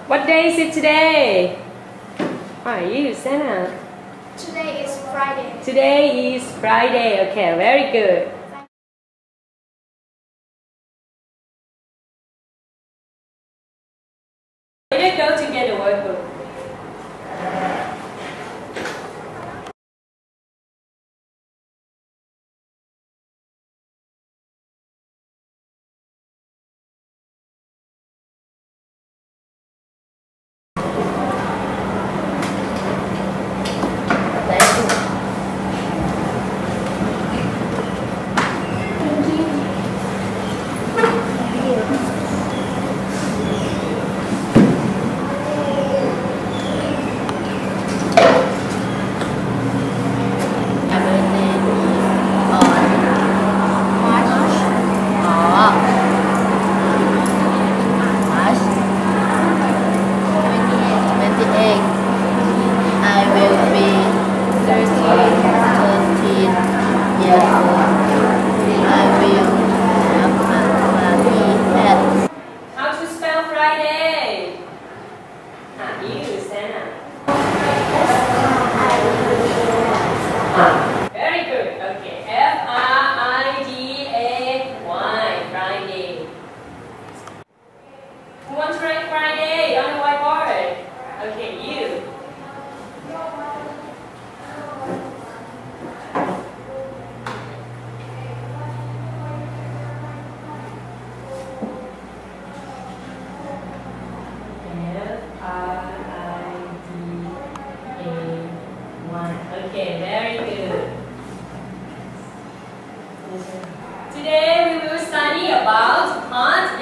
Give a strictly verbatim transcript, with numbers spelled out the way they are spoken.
What day is it today? How are you, Senna? Today is Friday. Today is Friday. Okay, very good. Let's go to get the workbook. Very good. Okay. F R I D A Y. Friday. Who wants to write Friday on the whiteboard? Okay, you. F R I D A Y. Okay, very good. Today we will study about hot